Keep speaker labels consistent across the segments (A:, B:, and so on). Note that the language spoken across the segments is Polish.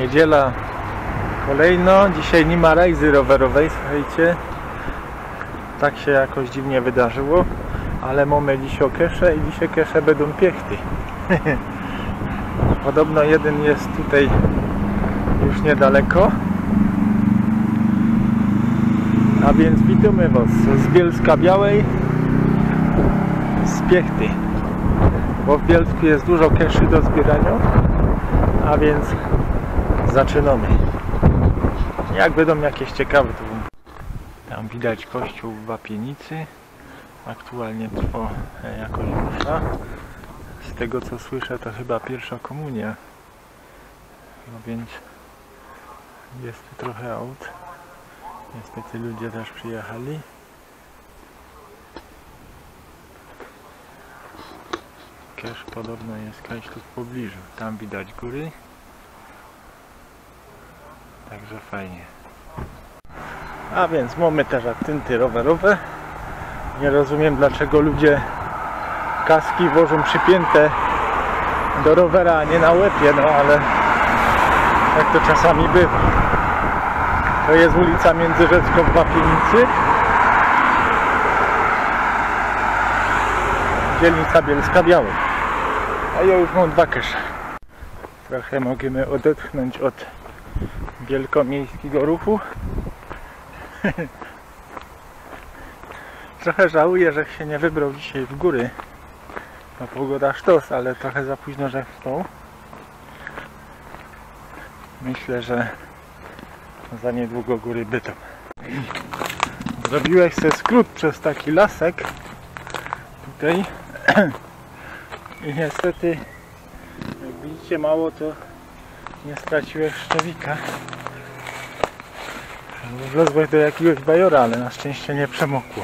A: Niedziela kolejno. Dzisiaj nie ma rajzy rowerowej, słuchajcie. Tak się jakoś dziwnie wydarzyło. Ale mamy dzisiaj kesze i dzisiaj kesze będą piechty. Podobno jeden jest tutaj już niedaleko. A więc witamy Was z Bielska Białej, z Piechty. Bo w Bielsku jest dużo keszy do zbierania. A więc zaczynamy. Jak będą jakieś ciekawe, to tam widać kościół w Wapienicy. Aktualnie trwa jakoś msza. Z tego co słyszę, to chyba pierwsza komunia. No więc jest tu trochę aut. Niestety ludzie też przyjechali. Kesz podobno jest gdzieś tu w pobliżu. Tam widać góry. Także fajnie. A więc mamy też atynty rowerowe. Nie rozumiem, dlaczego ludzie kaski wożą przypięte do rowera, a nie na łepie, no ale tak to czasami bywa. To jest ulica Międzyrzecka w Wapienicy. Dzielnica Bielska Białej. A ja już mam dwa kesze. Trochę możemy odetchnąć od wielkomiejskiego ruchu. Trochę żałuję, że się nie wybrał dzisiaj w góry. No pogoda sztos, ale trochę za późno, że wstał. Myślę, że za niedługo góry bytą. Zrobiłeś sobie skrót przez taki lasek tutaj i niestety, jak widzicie, mało to nie straciłeś szczewika. Wlazłeś do jakiegoś bajora, ale na szczęście nie przemokło.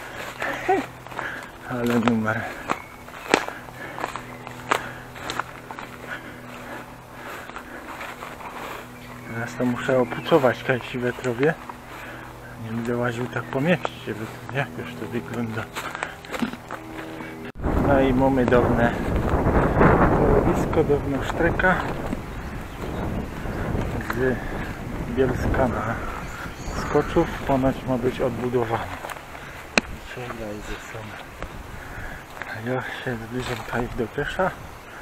A: Ale numer. Teraz to muszę opucować kajsi wetrowie. Nie będę łaził tak po mieście, bo jak już to wygląda. No i mamy dawne polowisko, dawno sztreka z Bielska na Skoczów. Ponoć ma być odbudowane. Czekaj ze sobą. Ja się zbliżam tutaj do kesza.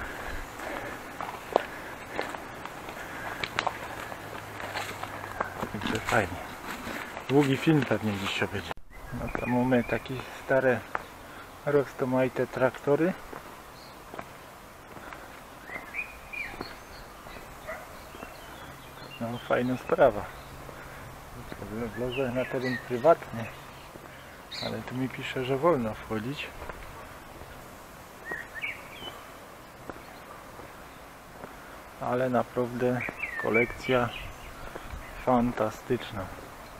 A: Także fajnie. Długi film pewnie dzisiaj będzie. No to mamy takie stare roztomajte traktory. No fajna sprawa. Wlazłem na teren prywatny, ale tu mi pisze, że wolno wchodzić. Ale naprawdę kolekcja fantastyczna.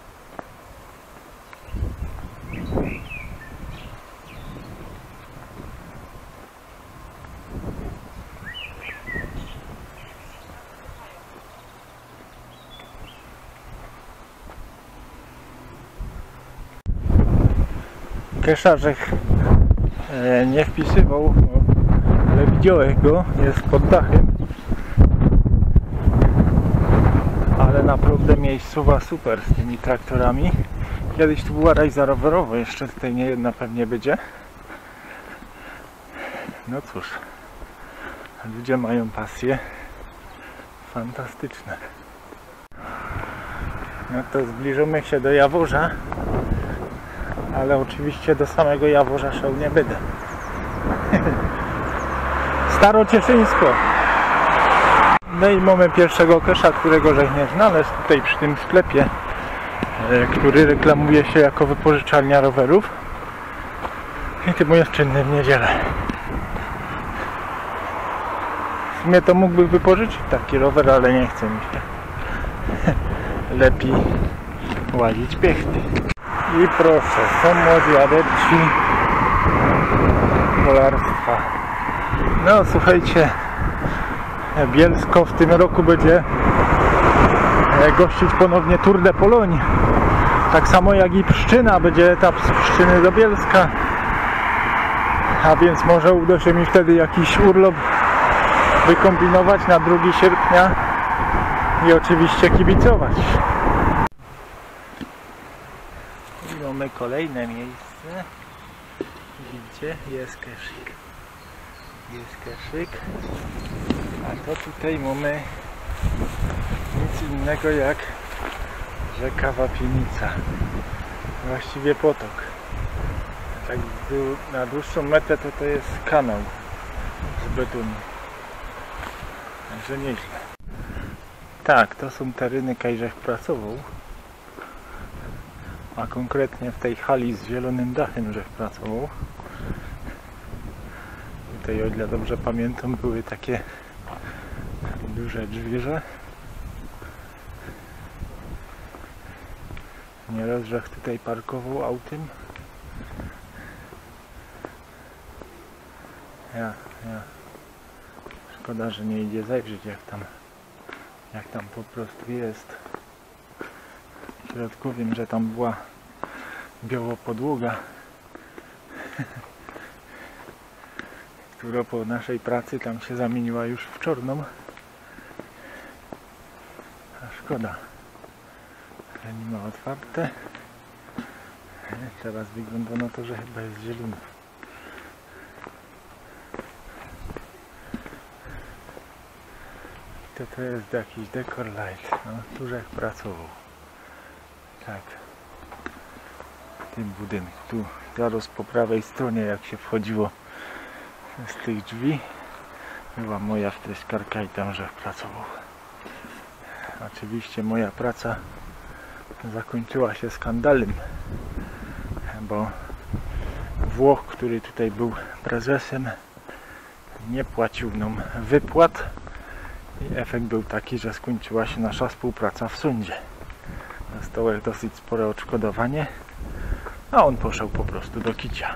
A: Kesza, że nie wpisywał, ale widziałem go, jest pod dachem. Ale naprawdę miejscowa super z tymi traktorami. Kiedyś tu była rajza rowerowa, jeszcze tutaj nie jedna pewnie będzie. No cóż, ludzie mają pasję. Fantastyczne. No to zbliżymy się do Jaworza. Ale oczywiście do samego Jaworza szał nie będę. Starocieszyńsko. No i mamy pierwszego kesza, którego żeś nie znaleźć tutaj przy tym sklepie, który reklamuje się jako wypożyczalnia rowerów. I tym jest czynny w niedzielę. W sumie to mógłby wypożyczyć taki rower, ale nie chce mi się. Lepiej łazić piechty. I proszę, są młodzi adepci kolarstwa. No słuchajcie, Bielsko w tym roku będzie gościć ponownie Tour de Pologne. Tak samo jak i Pszczyna, będzie etap z Pszczyny do Bielska. A więc może uda się mi wtedy jakiś urlop wykombinować na 2 sierpnia. i oczywiście kibicować. I mamy kolejne miejsce. Widzicie? Jest keszyk. Jest keszyk. A to tutaj mamy nic innego jak rzeka Wapienica. Właściwie potok. Tak na dłuższą metę to jest kanał z betonu. Także nieźle. Tak, to są tereny Kajrzech pracował. A konkretnie w tej hali z zielonym dachem żech pracował. Tutaj, o ile dobrze pamiętam, były takie duże drzwi. Nieraz żech tutaj parkował autem. Ja. Szkoda, że nie idzie zajrzeć jak tam po prostu jest. W środku wiem, że tam była biała podłoga, która po naszej pracy tam się zamieniła już w czarną. A szkoda, że nie ma otwarte. Teraz wygląda na to, że chyba jest zielony. To jest jakiś dekor light, no, tu żech pracował. Tak, w tym budynku, tu zaraz po prawej stronie, jak się wchodziło z tych drzwi, była moja wtryszkarka i tam żech pracował. Oczywiście moja praca zakończyła się skandalem, bo Włoch, który tutaj był prezesem, nie płacił nam wypłat. I efekt był taki, że skończyła się nasza współpraca w sądzie. Dostałem dosyć spore odszkodowanie, a on poszedł po prostu do kicia.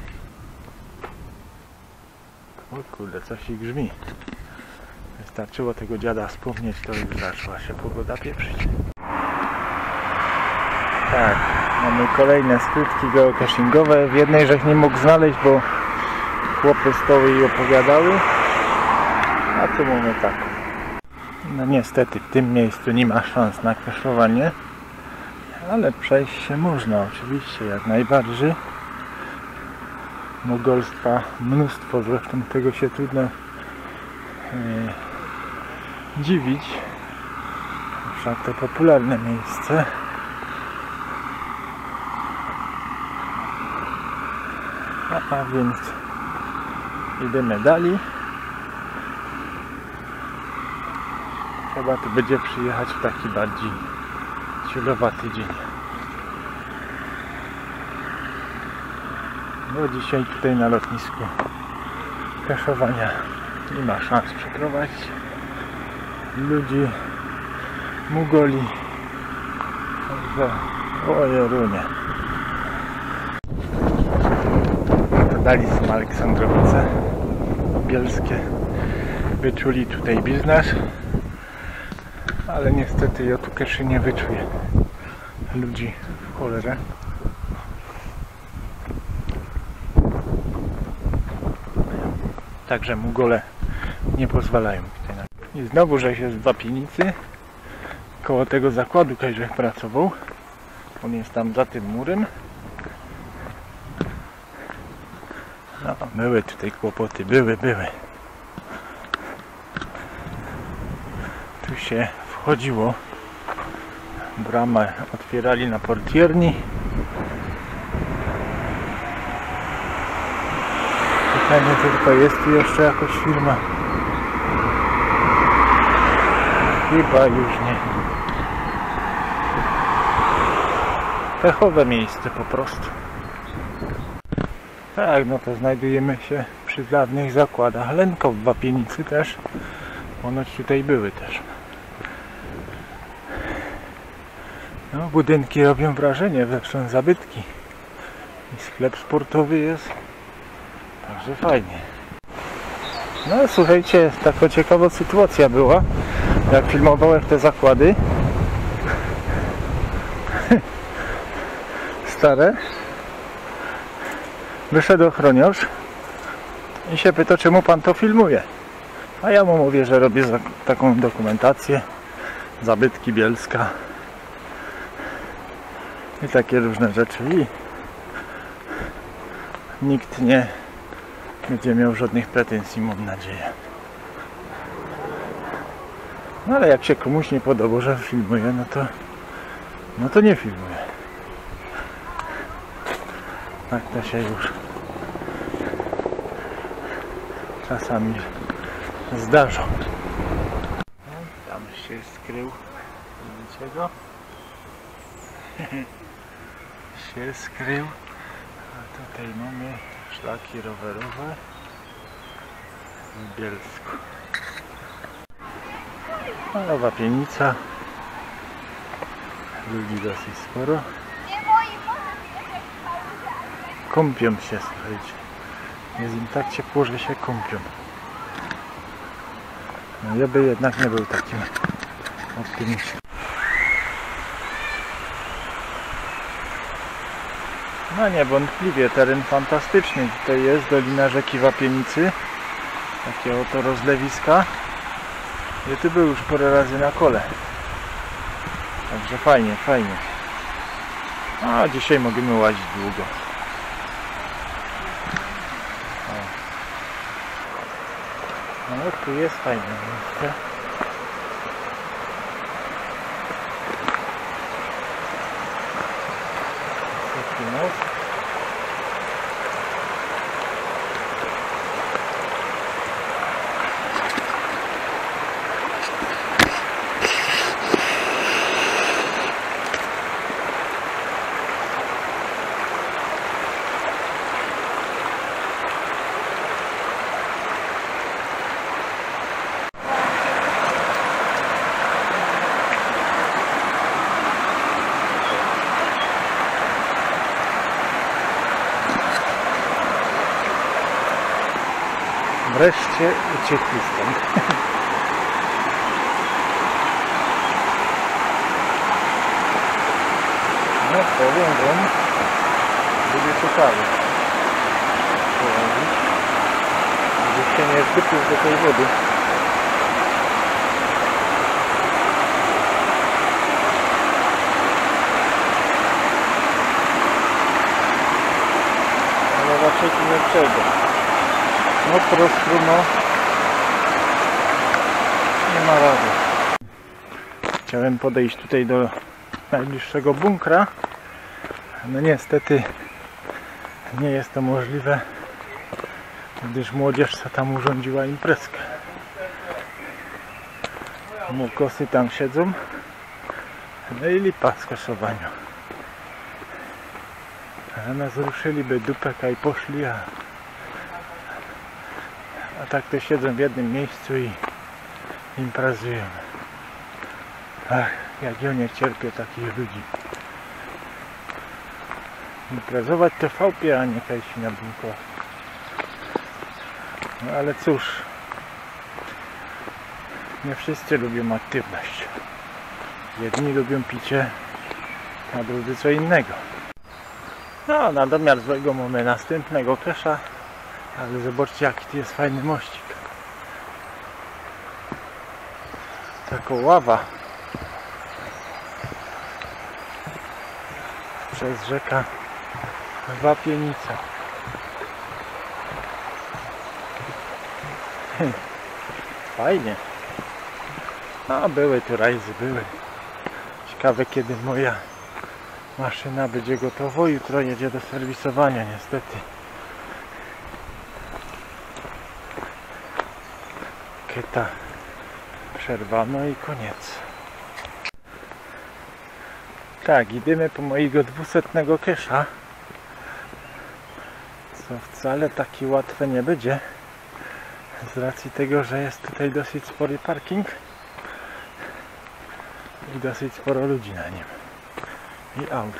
A: O kurde, coś ich grzmi. Wystarczyło tego dziada wspomnieć, to już zaczęła się pogoda pieprzyć. Tak, mamy kolejne skrótki geocachingowe. W jednej żech nie mógł znaleźć, bo chłopy stoły i opowiadały. A tu mamy taką. No niestety w tym miejscu nie ma szans na kaszowanie, ale przejść się można oczywiście, jak najbardziej. Mogolstwa mnóstwo, zresztą tego się trudno dziwić. Wszak to popularne miejsce. A więc idziemy dalej. Chyba tu będzie przyjechać w taki bardziej chillowaty dzień. Bo dzisiaj tutaj na lotnisku kaszowania nie ma szans przeprowadzić ludzi, mugoli. Także ojerunie. To dali są Aleksandrowice bielskie. Wyczuli tutaj biznes. Ale niestety ja tu keszy nie wyczuję ludzi w cholerę. Także mugole nie pozwalają tutaj na... I znowu, że się z Wapienicy koło tego zakładu Kajrzech pracował. On jest tam za tym murem. No, były tutaj kłopoty, były. Tu się wchodziło, bramę otwierali na portierni. Pytanie tylko, jest tu jeszcze jakaś firma? Chyba już nie. Pechowe miejsce po prostu. Tak, no to znajdujemy się przy dawnych zakładach Lenko w Wapienicy też. Ponoć tutaj były też. No, budynki robią wrażenie, zresztą zabytki. I sklep sportowy jest. Także fajnie. No słuchajcie, taka ciekawa sytuacja była, jak filmowałem te zakłady stare. Wyszedł ochroniarz i się pyta, czemu pan to filmuje. A ja mu mówię, że robię taką dokumentację zabytki Bielska i takie różne rzeczy, i nikt nie będzie miał żadnych pretensji, mam nadzieję. No ale jak się komuś nie podoba, że filmuję, no to nie filmuję. Tak to się już czasami zdarza. No, tam się skrył, widzicie go? się skrył. A tutaj mamy szlaki rowerowe w Bielsku. Nowa Pienica. Ludzi dosyć sporo. Kąpią się, słuchajcie. Jest im tak ciepło, że się kąpią. No ja by jednak nie był takim optymistą. No niewątpliwie teren fantastyczny. Tutaj jest dolina rzeki Wapienicy. Takie oto rozlewiska. Ja tu był już parę razy na kole. Także fajnie, fajnie. A dzisiaj możemy łazić długo. No tu jest fajne miejsce. Wreszcie uciekli stąd. No powiem wam, będzie ciekawe. Gdzieś się nie zbytł do tej wody. Ale raczej tu nie przejdę. No prostru, no nie ma rady. Chciałem podejść tutaj do najbliższego bunkra. No niestety nie jest to możliwe, gdyż młodzież tam urządziła imprezkę. Młokosy tam siedzą. No i lipa z kaszowaniu. Zamiast ruszyliby dupeka i poszli, a tak to siedzą w jednym miejscu i imprezują. Ach, jak ja nie cierpię takich ludzi. Imprezować to w chałupie, a nie kajsi na bunkach. No ale cóż, nie wszyscy lubią aktywność. Jedni lubią picie, a drudzy co innego. No, na domiar złego mamy następnego kesza. Ale zobaczcie, jaki to jest fajny mościk. Taka ława przez rzekę Wapienica. Fajnie. No, były tu rajzy, były. Ciekawe, kiedy moja maszyna będzie gotowa. Jutro jedzie do serwisowania, niestety. Kieta przerwano i koniec. Tak, idziemy po mojego 200 kesza, co wcale takie łatwe nie będzie, z racji tego, że jest tutaj dosyć spory parking i dosyć sporo ludzi na nim i aut.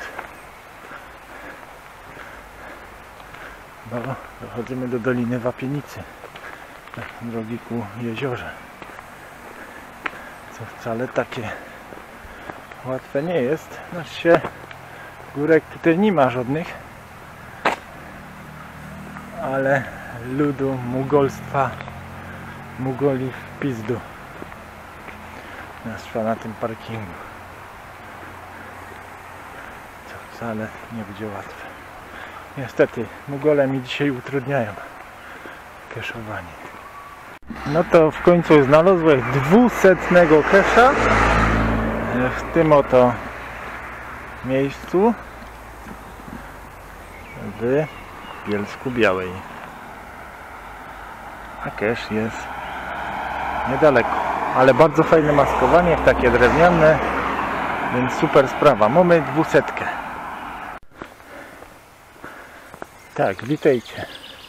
A: Bo dochodzimy do Doliny Wapienicy, drogi ku jeziorze, co wcale takie łatwe nie jest. Znaczy się, górek tutaj nie ma żadnych, ale ludu, mugolstwa, mugoli w pizdu. nas na tym parkingu. Co wcale nie będzie łatwe. Niestety, mugole mi dzisiaj utrudniają keszowanie. No to w końcu znalazłem 200 kesza w tym oto miejscu w Bielsku Białej. A kesz jest niedaleko, ale bardzo fajne maskowanie, takie drewniane, więc super sprawa. Mamy 200. Tak, witajcie.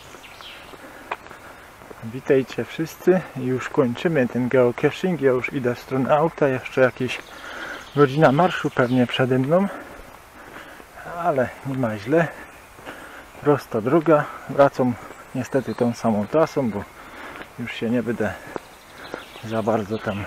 A: Witajcie wszyscy. Już kończymy ten geocaching. Ja już idę w stronę auta. Jeszcze jakieś godzina marszu pewnie przede mną. Ale nie ma źle. Prosta droga. Wracam niestety tą samą trasą, bo już się nie będę za bardzo tam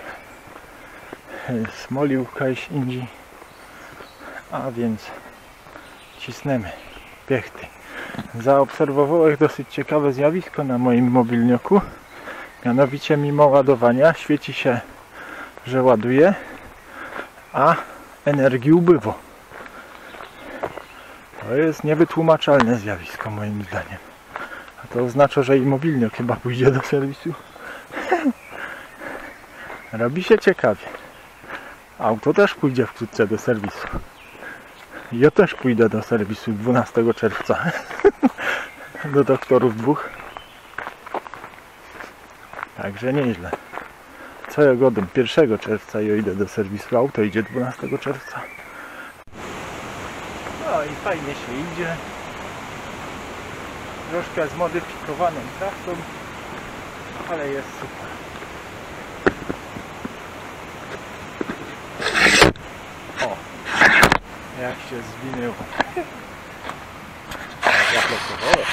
A: smolił kiedyś indziej. A więc cisnemy piechty. Zaobserwowałem dosyć ciekawe zjawisko na moim mobilniku. Mianowicie mimo ładowania świeci się, że ładuje, a energii ubywa. To jest niewytłumaczalne zjawisko moim zdaniem. A to oznacza, że i mobilnik chyba pójdzie do serwisu. Robi się ciekawie. Auto też pójdzie wkrótce do serwisu. Ja też pójdę do serwisu 12 czerwca. Do doktorów dwóch. Także nieźle. Co ja godem 1 czerwca ja idę do serwisu. Auto idzie 12 czerwca. No i fajnie się idzie. Troszkę zmodyfikowaną trasą, ale jest super. O! Jak się zwinęło. Zablokowałem.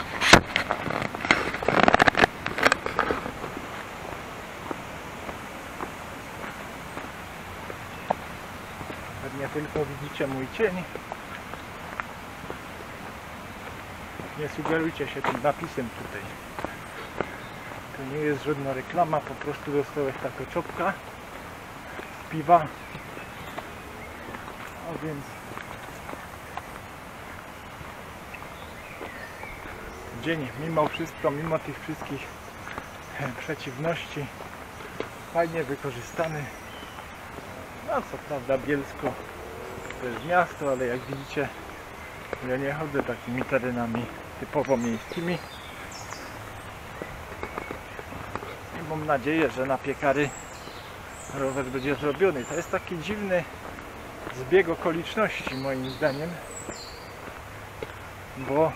A: Pewnie tylko widzicie mój cień. Nie sugerujcie się tym napisem tutaj. To nie jest żadna reklama, po prostu dostałem taką czopkę z piwa. A więc dzień mimo wszystko, mimo tych wszystkich przeciwności fajnie wykorzystany. No co prawda Bielsko to jest miasto, ale jak widzicie ja nie chodzę takimi terenami typowo miejskimi. I mam nadzieję, że na piekary rower będzie zrobiony. To jest taki dziwny zbieg okoliczności moim zdaniem, bo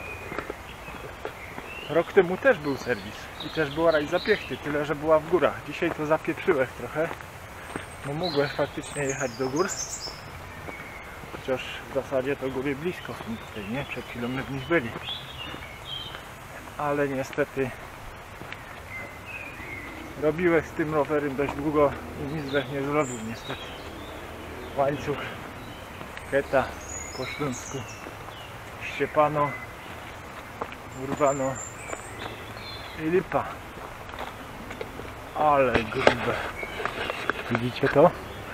A: rok temu też był serwis i też była raj zapiechty, tyle że była w górach. Dzisiaj to zapieprzyłem trochę, bo mogłem faktycznie jechać do gór, chociaż w zasadzie to góry blisko są tutaj, nie? Przed chwilą my w nich byli, ale niestety robiłem z tym rowerem dość długo i nic bez nie zrobił niestety. Łańcuch, keta po śląsku ściepano, urwano i lipa. Ale grube. Widzicie to?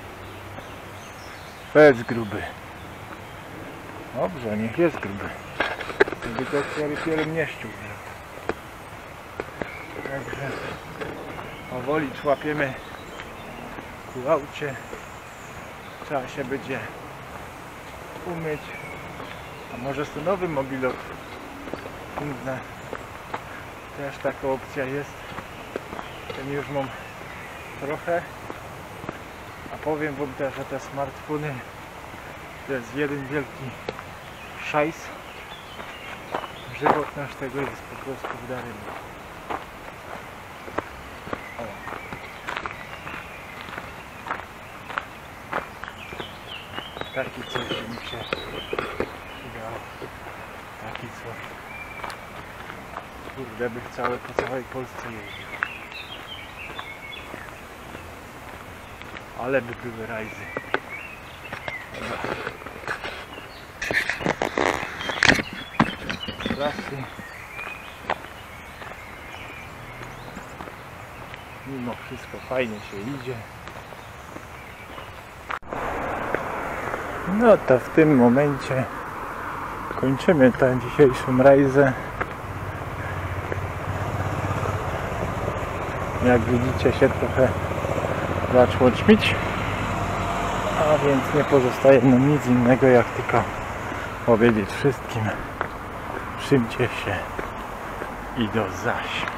A: Bez gruby. Dobrze, niech jest gruby. Gdyby to dopiero nie ściął. Także powoli człapiemy ku aucie. Trzeba się będzie umyć. A może to nowy mobilot? Inne. Też taka opcja jest. Ten już mam trochę. A powiem wam też, że te smartfony to jest jeden wielki szajs. Żywotność tego jest po prostu w daremnie. Taki coś mi się udało. Taki coś. Kurde, by po całej Polsce jeździł. Ale by były rajzy. Trasy. Mimo wszystko fajnie się idzie. No to w tym momencie kończymy tę dzisiejszą rejzę. Jak widzicie, się trochę zaczęło ćmić, a więc nie pozostaje nam nic innego jak tylko powiedzieć wszystkim: trzymcie się i do zaś.